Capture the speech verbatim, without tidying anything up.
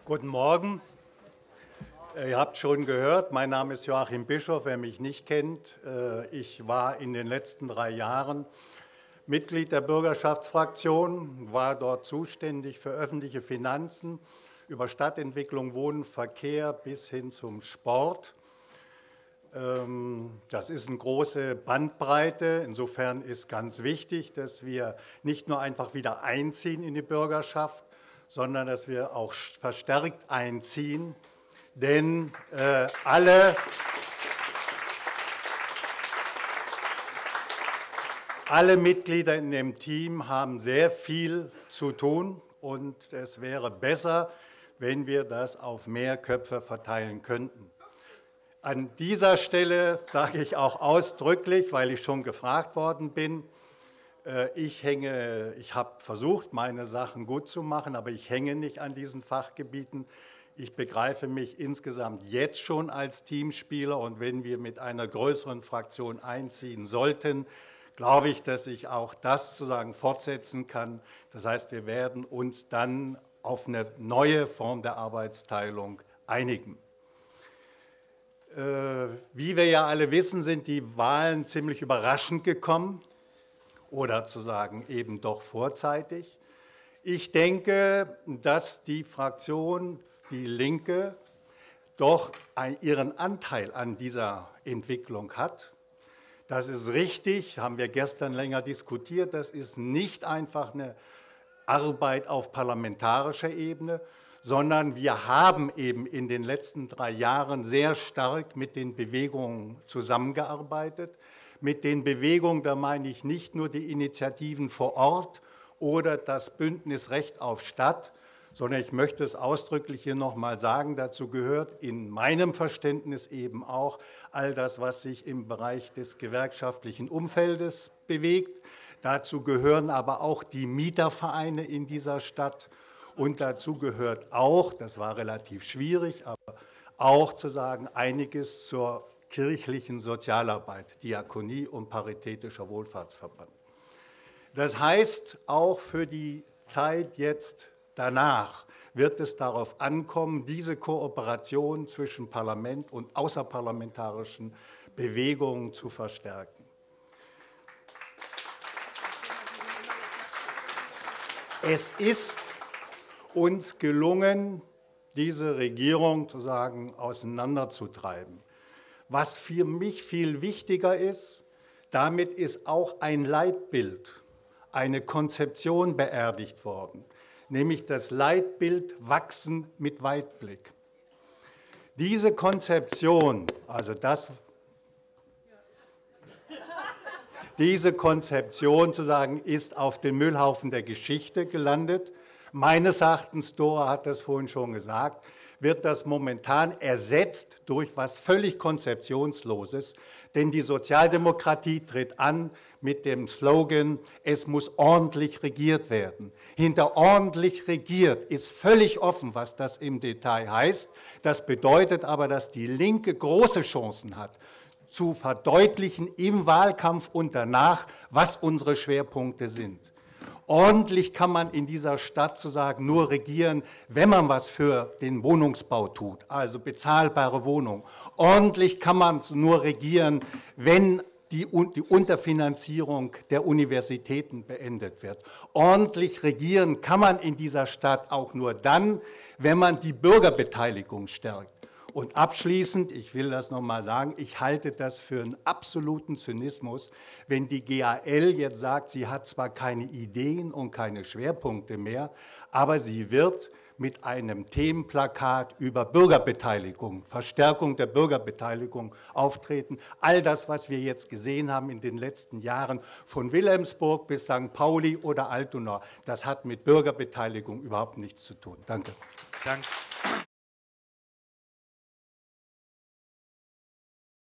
Guten Morgen. Ihr habt schon gehört, mein Name ist Joachim Bischof, wer mich nicht kennt. Ich war in den letzten drei Jahren Mitglied der Bürgerschaftsfraktion, war dort zuständig für öffentliche Finanzen, über Stadtentwicklung, Wohnen, Verkehr bis hin zum Sport. Das ist eine große Bandbreite. Insofern ist ganz wichtig, dass wir nicht nur einfach wieder einziehen in die Bürgerschaft, sondern dass wir auch verstärkt einziehen. Denn äh, alle, alle Mitglieder in dem Team haben sehr viel zu tun. Und es wäre besser, wenn wir das auf mehr Köpfe verteilen könnten. An dieser Stelle sage ich auch ausdrücklich, weil ich schon gefragt worden bin, ich hänge, ich habe versucht, meine Sachen gut zu machen, aber ich hänge nicht an diesen Fachgebieten. Ich begreife mich insgesamt jetzt schon als Teamspieler, und wenn wir mit einer größeren Fraktion einziehen sollten, glaube ich, dass ich auch das sozusagen fortsetzen kann. Das heißt, wir werden uns dann auf eine neue Form der Arbeitsteilung einigen. Wie wir ja alle wissen, sind die Wahlen ziemlich überraschend gekommen oder zu sagen eben doch vorzeitig. Ich denke, dass die Fraktion Die Linke doch ihren Anteil an dieser Entwicklung hat. Das ist richtig, haben wir gestern länger diskutiert. Das ist nicht einfach eine Arbeit auf parlamentarischer Ebene, sondern wir haben eben in den letzten drei Jahren sehr stark mit den Bewegungen zusammengearbeitet. Mit den Bewegungen, da meine ich nicht nur die Initiativen vor Ort oder das Bündnis Recht auf Stadt, sondern ich möchte es ausdrücklich hier noch mal sagen, dazu gehört in meinem Verständnis eben auch all das, was sich im Bereich des gewerkschaftlichen Umfeldes bewegt. Dazu gehören aber auch die Mietervereine in dieser Stadt. Und dazu gehört auch, das war relativ schwierig, aber auch zu sagen, einiges zur kirchlichen Sozialarbeit, Diakonie und Paritätischer Wohlfahrtsverband. Das heißt, auch für die Zeit jetzt danach wird es darauf ankommen, diese Kooperation zwischen Parlament und außerparlamentarischen Bewegungen zu verstärken. Es ist uns gelungen, diese Regierung sozusagen auseinanderzutreiben. Was für mich viel wichtiger ist, damit ist auch ein Leitbild, eine Konzeption beerdigt worden, nämlich das Leitbild Wachsen mit Weitblick. Diese Konzeption, also das, diese Konzeption sozusagen ist auf den Müllhaufen der Geschichte gelandet. Meines Erachtens, Dora hat das vorhin schon gesagt, wird das momentan ersetzt durch etwas völlig Konzeptionsloses. Denn die Sozialdemokratie tritt an mit dem Slogan, es muss ordentlich regiert werden. Hinter ordentlich regiert ist völlig offen, was das im Detail heißt. Das bedeutet aber, dass die Linke große Chancen hat, zu verdeutlichen im Wahlkampf und danach, was unsere Schwerpunkte sind. Ordentlich kann man in dieser Stadt sozusagen nur regieren, wenn man was für den Wohnungsbau tut, also bezahlbare Wohnungen. Ordentlich kann man nur regieren, wenn die, die Unterfinanzierung der Universitäten beendet wird. Ordentlich regieren kann man in dieser Stadt auch nur dann, wenn man die Bürgerbeteiligung stärkt. Und abschließend, ich will das noch mal sagen, ich halte das für einen absoluten Zynismus, wenn die G A L jetzt sagt, sie hat zwar keine Ideen und keine Schwerpunkte mehr, aber sie wird mit einem Themenplakat über Bürgerbeteiligung, Verstärkung der Bürgerbeteiligung auftreten. All das, was wir jetzt gesehen haben in den letzten Jahren, von Wilhelmsburg bis Sankt Pauli oder Altona, das hat mit Bürgerbeteiligung überhaupt nichts zu tun. Danke. Danke.